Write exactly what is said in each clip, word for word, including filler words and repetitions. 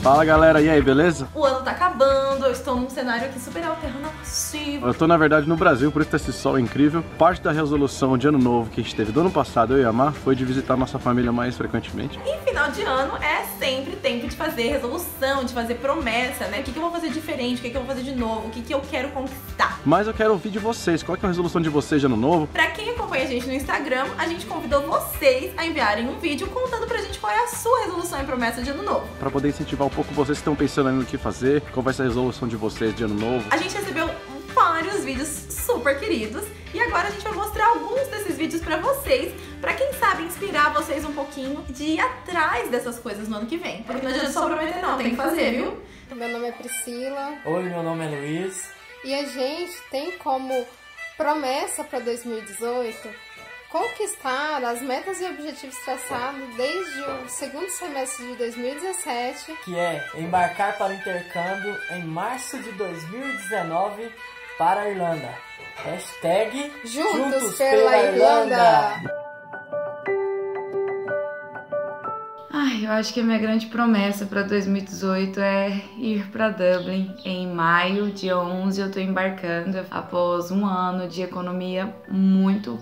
Fala galera, e aí, beleza? O ano tá acabando, eu estou num cenário aqui super alternativo. Eu tô na verdade no Brasil, por isso tá esse sol incrível. Parte da resolução de ano novo que a gente teve do ano passado, eu e a Mar, foi de visitar nossa família mais frequentemente. E final de ano é sempre tempo de fazer resolução, de fazer promessa, né? O que, que eu vou fazer diferente, o que, que eu vou fazer de novo, o que, que eu quero conquistar. Mas eu quero ouvir de vocês, qual que é a resolução de vocês de ano novo? Pra quem acompanha a gente no Instagram, a gente convidou vocês a enviarem um vídeo contando pra gente qual é a sua resolução e promessa de ano novo. Pra poder incentivar um pouco vocês que estão pensando aí no que fazer, qual vai ser a resolução de vocês de ano novo. A gente recebeu vários vídeos super queridos e agora a gente vai mostrar alguns desses vídeos pra vocês, pra quem sabe inspirar vocês um pouquinho de ir atrás dessas coisas no ano que vem. Porque não adianta só prometer não, tem que fazer, viu? Meu nome é Priscila. Oi, meu nome é Luiz. E a gente tem como promessa para dois mil e dezoito conquistar as metas e objetivos traçados desde o segundo semestre de dois mil e dezessete, que é embarcar para o intercâmbio em março de dois mil e dezenove para a Irlanda. Hashtag Juntos, Juntos pela, pela Irlanda. Irlanda. Ai, eu acho que a minha grande promessa para dois mil e dezoito é ir para Dublin em maio, dia onze eu tô embarcando após um ano de economia muito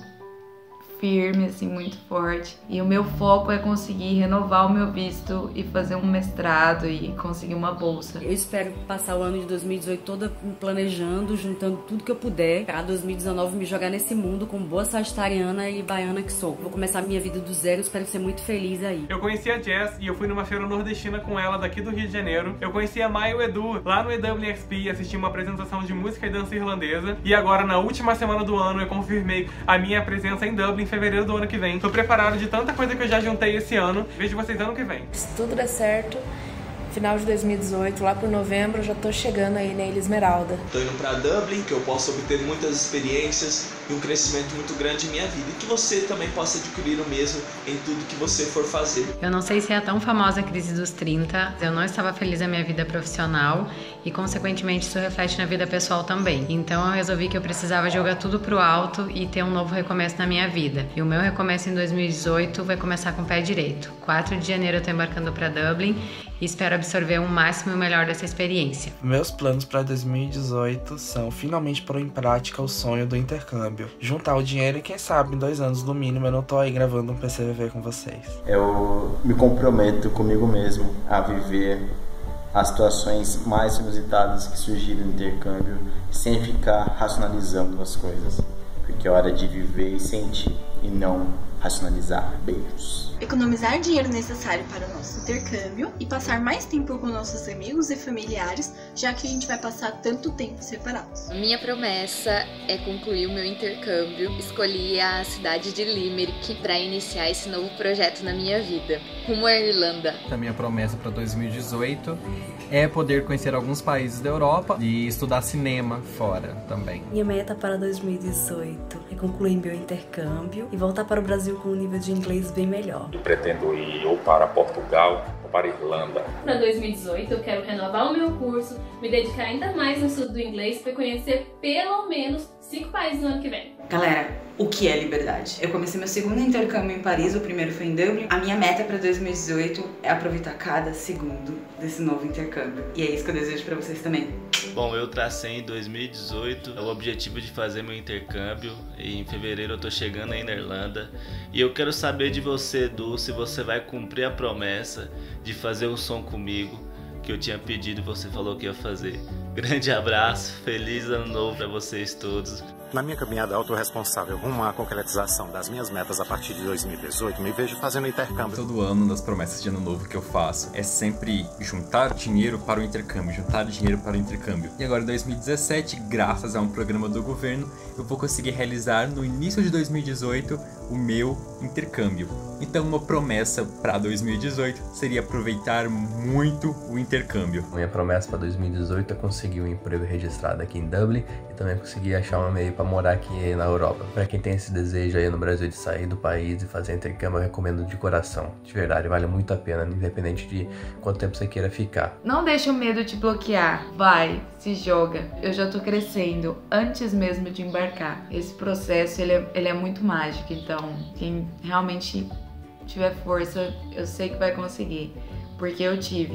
firme, assim, muito forte. E o meu foco é conseguir renovar o meu visto e fazer um mestrado e conseguir uma bolsa. Eu espero passar o ano de dois mil e dezoito toda planejando, juntando tudo que eu puder, para dois mil e dezenove me jogar nesse mundo como boa sagitariana e baiana que sou. Vou começar a minha vida do zero, espero ser muito feliz aí. Eu conheci a Jess e eu fui numa feira nordestina com ela daqui do Rio de Janeiro. Eu conheci a Maia e o Edu lá no E W X P e assisti uma apresentação de música e dança irlandesa. E agora, na última semana do ano, eu confirmei a minha presença em Dublin em fevereiro do ano que vem. Tô preparado de tanta coisa que eu já juntei esse ano. Vejo vocês ano que vem. Se tudo der certo, final de dois mil e dezoito, lá por novembro, eu já tô chegando aí na Ilha Esmeralda. Tô indo pra Dublin, que eu possa obter muitas experiências e um crescimento muito grande em minha vida. E que você também possa adquirir o mesmo em tudo que você for fazer. Eu não sei se é a tão famosa crise dos trinta, eu não estava feliz na minha vida profissional e, consequentemente, isso reflete na vida pessoal também. Então eu resolvi que eu precisava jogar tudo pro alto e ter um novo recomeço na minha vida. E o meu recomeço em dois mil e dezoito vai começar com o pé direito. quatro de janeiro eu tô embarcando pra Dublin e espero absorver o máximo e o melhor dessa experiência. Meus planos para dois mil e dezoito são finalmente pôr em prática o sonho do intercâmbio. Juntar o dinheiro e quem sabe em dois anos no mínimo eu não tô aí gravando um P C V V com vocês. Eu me comprometo comigo mesmo a viver as situações mais inusitadas que surgiram no intercâmbio sem ficar racionalizando as coisas. Porque é hora de viver e sentir e não racionalizar. Beijos. Economizar dinheiro necessário para o nosso intercâmbio e passar mais tempo com nossos amigos e familiares, já que a gente vai passar tanto tempo separados. Minha promessa é concluir o meu intercâmbio. Escolhi a cidade de Limerick para iniciar esse novo projeto na minha vida, rumo à Irlanda. A minha promessa para dois mil e dezoito é poder conhecer alguns países da Europa e estudar cinema fora também. Minha meta para dois mil e dezoito é concluir meu intercâmbio e voltar para o Brasil com um nível de inglês bem melhor. Eu pretendo ir ou para Portugal ou para Irlanda. Para dois mil e dezoito eu quero renovar o meu curso, me dedicar ainda mais no estudo do inglês para conhecer pelo menos cinco países no ano que vem. Galera, o que é liberdade? Eu comecei meu segundo intercâmbio em Paris, o primeiro foi em Dublin. A minha meta para dois mil e dezoito é aproveitar cada segundo desse novo intercâmbio. E é isso que eu desejo para vocês também. Bom, eu tracei em dois mil e dezoito o objetivo de fazer meu intercâmbio e em fevereiro eu tô chegando aí na Irlanda. E eu quero saber de você, Edu, se você vai cumprir a promessa de fazer um som comigo que eu tinha pedido e você falou que ia fazer. Grande abraço, feliz ano novo para vocês todos. Na minha caminhada autorresponsável rumo à concretização das minhas metas a partir de dois mil e dezoito, me vejo fazendo intercâmbio. Todo ano, nas promessas de ano novo que eu faço, é sempre juntar dinheiro para o intercâmbio, juntar dinheiro para o intercâmbio. E agora, em dois mil e dezessete, graças a um programa do governo, eu vou conseguir realizar no início de dois mil e dezoito o meu intercâmbio. Então, uma promessa para dois mil e dezoito seria aproveitar muito o intercâmbio. Minha promessa para dois mil e dezoito é conseguir um emprego registrado aqui em Dublin e também conseguir achar um meio para morar aqui na Europa. Para quem tem esse desejo aí no Brasil de sair do país e fazer intercâmbio, eu recomendo de coração. De verdade, vale muito a pena, independente de quanto tempo você queira ficar. Não deixe o medo te bloquear. Vai, se joga. Eu já tô crescendo antes mesmo de embarcar. Esse processo, ele é, ele é muito mágico. Então, quem realmente tiver força, eu sei que vai conseguir. Porque eu tive.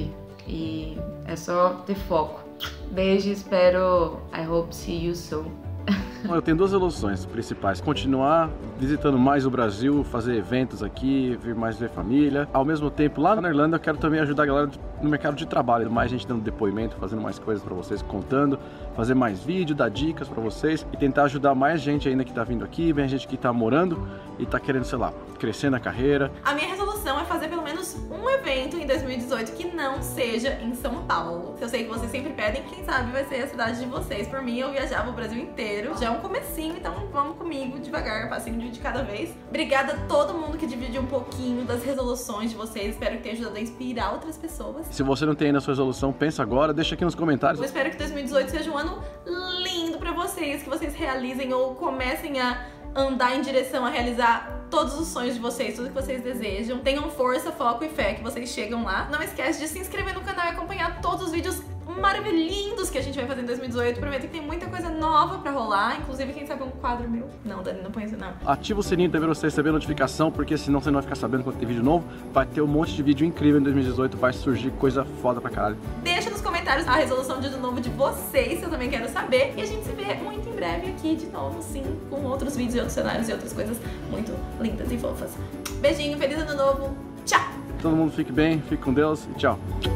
E é só ter foco. Beijo, espero. I hope see you soon. Eu tenho duas resoluções principais: continuar visitando mais o Brasil, fazer eventos aqui, vir mais ver família. Ao mesmo tempo, lá na Irlanda eu quero também ajudar a galera no mercado de trabalho, mais gente dando depoimento, fazendo mais coisas pra vocês, contando, fazer mais vídeo, dar dicas pra vocês e tentar ajudar mais gente ainda que tá vindo aqui, mais gente que tá morando e tá querendo, sei lá, crescer na carreira. A minha resolução é fazer pelo menos um evento em dois mil e dezoito que não seja em São Paulo. Eu sei que vocês sempre pedem, quem sabe vai ser a cidade de vocês. Por mim, eu viajava o Brasil inteiro. Já é um comecinho, então vamos comigo devagar, passinho de cada vez. Obrigada a todo mundo que dividiu um pouquinho das resoluções de vocês. Espero que tenha ajudado a inspirar outras pessoas. Se você não tem ainda a sua resolução, pensa agora, deixa aqui nos comentários. Eu espero que dois mil e dezoito seja um ano lindo pra vocês, que vocês realizem ou comecem a andar em direção a realizar todos os sonhos de vocês, tudo que vocês desejam. Tenham força, foco e fé que vocês chegam lá. Não esquece de se inscrever no canal e acompanhar todos os vídeos maravilhindos que a gente vai fazer em dois mil e dezoito. Prometo que tem muita coisa nova pra rolar, inclusive, quem sabe, um quadro meu. Não, Dani, não põe isso não. Ativa o sininho também pra você receber a notificação, porque senão você não vai ficar sabendo quando tem vídeo novo. Vai ter um monte de vídeo incrível em dois mil e dezoito, vai surgir coisa foda pra caralho. Deixa nos comentários a resolução de ano novo de vocês, eu também quero saber. E a gente se vê muito em breve aqui de novo, sim, com outros vídeos e outros cenários e outras coisas muito lindas e fofas. Beijinho, feliz ano novo, tchau! Todo mundo fique bem, fique com Deus e tchau!